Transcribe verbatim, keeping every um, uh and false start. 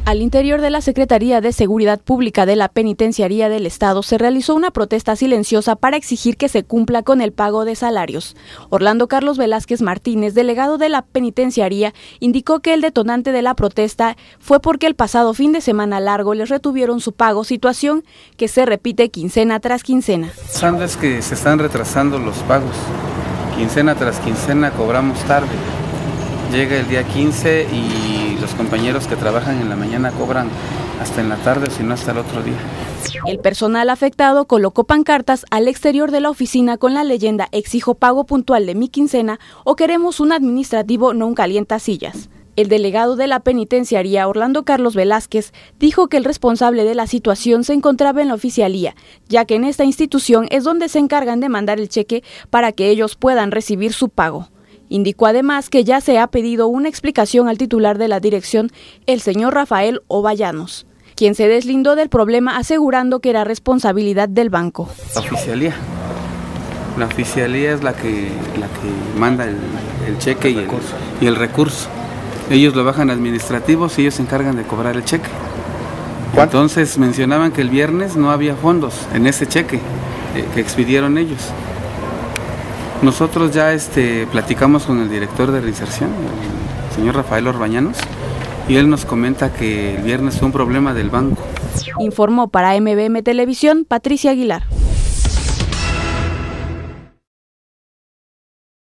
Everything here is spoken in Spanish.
Al interior de la Secretaría de Seguridad Pública de la Penitenciaría del Estado se realizó una protesta silenciosa para exigir que se cumpla con el pago de salarios. Orlando Carlos Velázquez Martínez, delegado de la penitenciaría, indicó que el detonante de la protesta fue porque el pasado fin de semana largo les retuvieron su pago, situación que se repite quincena tras quincena. Es que se están retrasando los pagos, quincena tras quincena cobramos tarde. Llega el día quince y los compañeros que trabajan en la mañana cobran hasta en la tarde, si no hasta el otro día. El personal afectado colocó pancartas al exterior de la oficina con la leyenda "Exijo pago puntual de mi quincena" o "Queremos un administrativo, no un calientasillas". El delegado de la penitenciaría, Orlando Carlos Velázquez, dijo que el responsable de la situación se encontraba en la oficialía, ya que en esta institución es donde se encargan de mandar el cheque para que ellos puedan recibir su pago. Indicó además que ya se ha pedido una explicación al titular de la dirección, el señor Rafael Ovallanos, quien se deslindó del problema asegurando que era responsabilidad del banco. La oficialía, la oficialía es la que, la que manda el, el cheque el y, el, y el recurso. Ellos lo bajan administrativos y ellos se encargan de cobrar el cheque. Entonces mencionaban que el viernes no había fondos en ese cheque eh, que expidieron ellos. Nosotros ya este, platicamos con el director de reinserción, el señor Rafael Orbañanos, y él nos comenta que el viernes fue un problema del banco. Informó para M B M Televisión Patricia Aguilar.